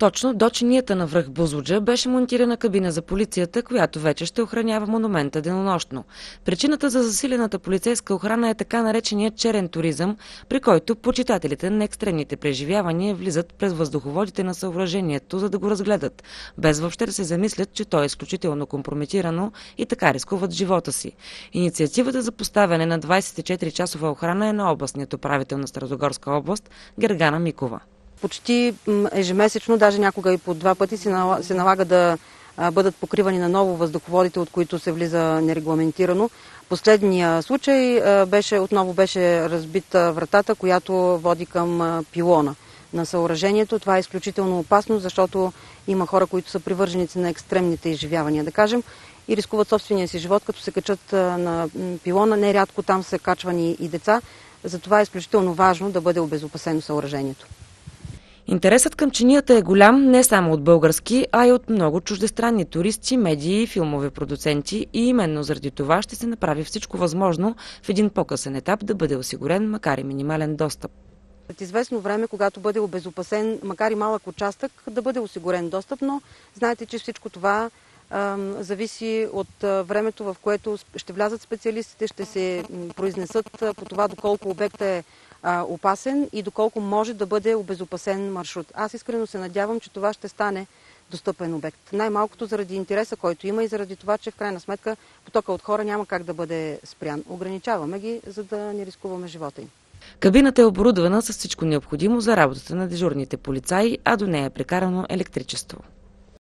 Точно до чинията на връх Бузлуджа беше монтирана кабина за полицията, която вече ще охранява монумента денонощно. Причината за засилената полицейска охрана е така нареченият черен туризъм, при който почитателите на екстремните преживявания влизат през въздуховодите на съоръжението, за да го разгледат, без въобще да се замислят, че то е изключително компрометирано и така рискуват живота си. Инициативата за поставяне на 24-часова охрана е на областният управител на Старозагорска област Гергана Микова. Почти ежемесечно, даже някога и по 2 пъти се налага да бъдат покривани наново въздуховодите, от които се влиза нерегламентирано. Последния случай отново беше разбита вратата, която води към пилона на съоръжението. Това е изключително опасно, защото има хора, които са привърженици на екстремните изживявания, да кажем, и рискуват собствения си живот, като се качат на пилона. Нерядко там са качвани и деца. Затова е изключително важно да бъде обезопасено съоръжението. Интересът към чинията е голям не само от български, а и от много чуждестранни туристи, медии и филмови продуценти и именно заради това ще се направи всичко възможно в един по-късен етап да бъде осигурен, макар и минимален достъп. След известно време, когато бъде обезопасен, макар и малък участък, да бъде осигурен достъп, но знаете, че всичко това зависи от времето, в което ще влязат специалистите, ще се произнесат по това доколко обектът е опасен и доколко може да бъде обезопасен маршрут. Аз искрено се надявам, че това ще стане достъпен обект. Най-малкото заради интереса, който има и заради това, че в крайна сметка потока от хора няма как да бъде спрян. Ограничаваме ги, за да не рискуваме живота им. Кабината е оборудвана с всичко необходимо за работата на дежурните полицаи, а до нея е прекарано електричество.